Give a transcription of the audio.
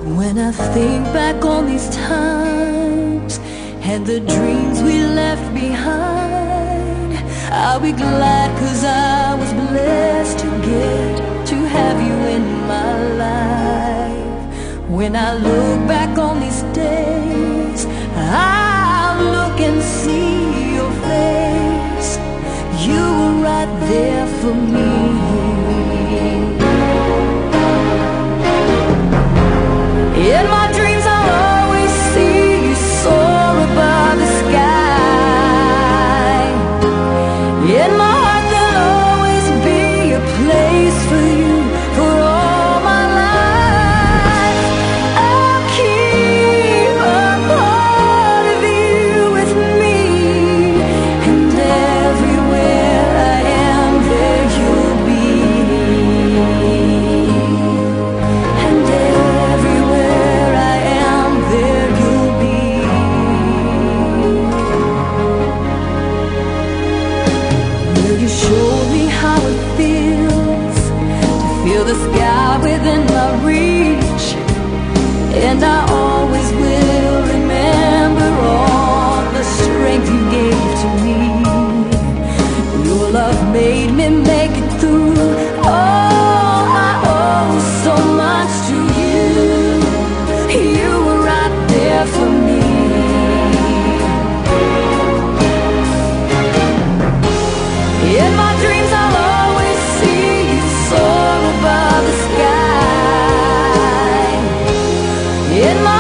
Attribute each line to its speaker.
Speaker 1: When I think back on these times and the dreams we left behind, I'll be glad 'cause I was blessed to get to have you in my life. When I look back on these days, I'll look and see your face. You were right there for me. In my dreams I'll always see you soar above the sky. In my heart there'll always be a place for you for all my life. I'll keep a part of you with me, and everywhere I am there you'll be. And everywhere I am there you'll be. Will you show me how it feels to feel the sky within my reach? And I always will remember all the strength you gave to me. Your love made me make it through. Oh, I owe so much to you. You were right there for me. In my dreams I'll always see you soar above the sky. In my